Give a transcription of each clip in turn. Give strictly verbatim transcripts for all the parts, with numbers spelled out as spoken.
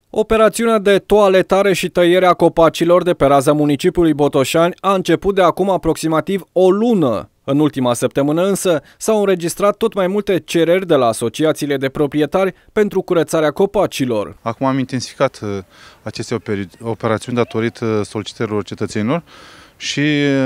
Operațiunea de toaletare și tăiere a copacilor de pe raza municipiului Botoșani a început de acum aproximativ o lună. În ultima săptămână însă s-au înregistrat tot mai multe cereri de la asociațiile de proprietari pentru curățarea copacilor. Acum am intensificat aceste operațiuni datorită solicitărilor cetățenilor și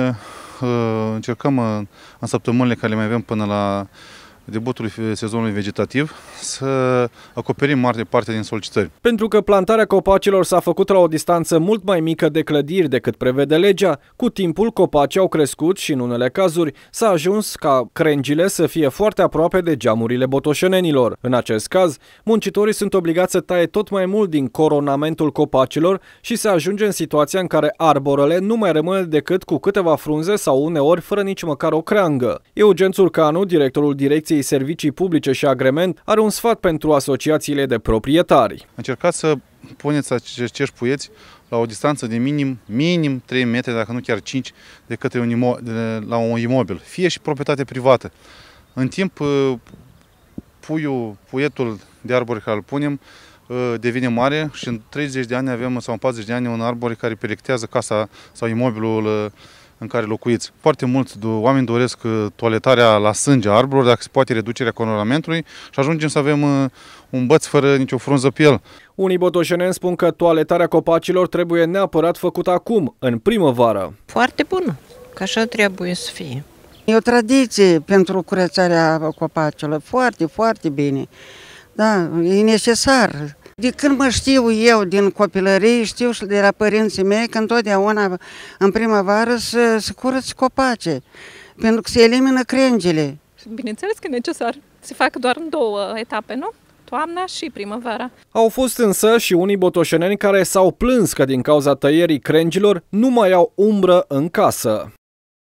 încercăm în săptămânile care le mai avem până la debutul sezonului vegetativ să acoperim mare parte din solicitări. Pentru că plantarea copacilor s-a făcut la o distanță mult mai mică de clădiri decât prevede legea, cu timpul copacii au crescut și în unele cazuri s-a ajuns ca crengile să fie foarte aproape de geamurile botoșenenilor. În acest caz, muncitorii sunt obligați să taie tot mai mult din coronamentul copacilor și se ajunge în situația în care arborele nu mai rămâne decât cu câteva frunze sau uneori fără nici măcar o creangă. Eugen Țurcanu, directorul Direcției Servicii Publice și Agrement, are un sfat pentru asociațiile de proprietari. Încercați să puneți acești puieți la o distanță de minim, minim trei metri, dacă nu chiar cinci, de către un imo de la un imobil, fie și proprietate privată. În timp, puiul, puietul de arbore care îl punem devine mare și în treizeci de ani avem, sau în patruzeci de ani, un arbore care perectează casa sau imobilul în care locuiți. Foarte mulți oameni doresc toaletarea la sânge a arborilor, dacă se poate reducerea coronamentului, și ajungem să avem un băț fără nicio frunză pe el. Unii botoșeneni spun că toaletarea copacilor trebuie neapărat făcută acum, în primăvară. Foarte bună, că așa trebuie să fie. E o tradiție pentru curățarea copacilor, foarte, foarte bine. Da, e necesar. De când mă știu eu din copilărie, știu și de la părinții mei că întotdeauna în primăvară să, să curăț copace, pentru că se elimină crengile. Bineînțeles că e necesar. Se fac doar în două etape, nu? Toamna și primăvara. Au fost însă și unii botoșeneni care s-au plâns că din cauza tăierii crengilor nu mai au umbră în casă.